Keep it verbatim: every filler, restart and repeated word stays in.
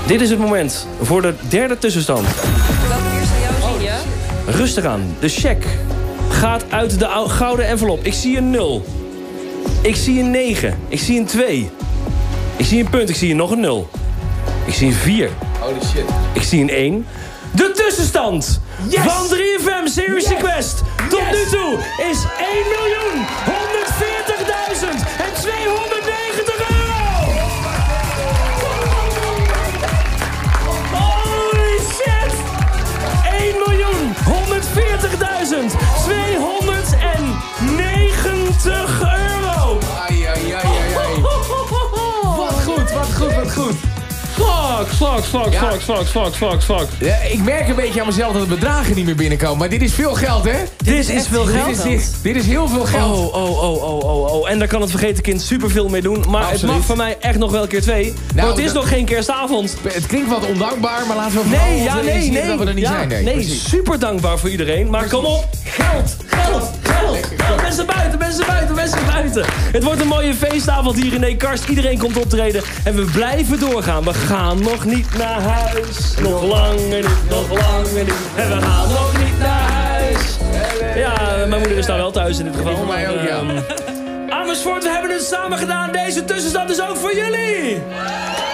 Dit is het moment voor de derde tussenstand. Welke eerst aan jou zie je? Rustig aan. De cheque gaat uit de gouden envelop. Ik zie een nul. Ik zie een negen. Ik zie een twee. Ik zie een punt. Ik zie nog een nul. Ik zie een vier. Holy shit. Ik zie een één. De tussenstand Yes! van drie F M Serious Yes! Request tot Yes! nu toe is één miljoen honderdveertigduizend tweehonderdnegentig euro! Holy shit! één miljoen honderdveertigduizend tweehonderdnegentig euro! Ai, ai, ai, ai, ai. Wat goed, wat goed, wat goed. Fuck, fuck, fuck, Ja. fuck, fuck, fuck, fuck, fuck. Ja, ik merk een beetje aan mezelf dat de bedragen niet meer binnenkomen. Maar dit is veel geld, hè? Dit is veel geld. Dit is, dit, dit is heel veel geld. Oh, oh, oh, oh, oh, oh. En daar kan het vergeten kind superveel mee doen. Maar Absoluut. het mag van mij echt nog wel een keer twee. Nou, want het is de- nog geen kerstavond. Het klinkt wat ondankbaar, maar laten we vooral Nee, ja, ons nee, realiseren nee. dat we er niet ja, zijn. Nee, nee precies. super dankbaar voor iedereen. Maar kom op. Geld, geld, geld. geld. Mensen buiten, mensen buiten, mensen buiten. Het wordt een mooie feestavond hier in Eekkarst. Iedereen komt optreden. En we blijven doorgaan. We gaan nog niet naar huis. Nog lang en niet, nog lang en niet. En we gaan nog niet naar huis. Ja, mijn moeder is daar wel thuis in dit geval. Voor mij ook, ja. Ehm, Amersfoort, we hebben het samen gedaan. Deze tussenstand is ook voor jullie.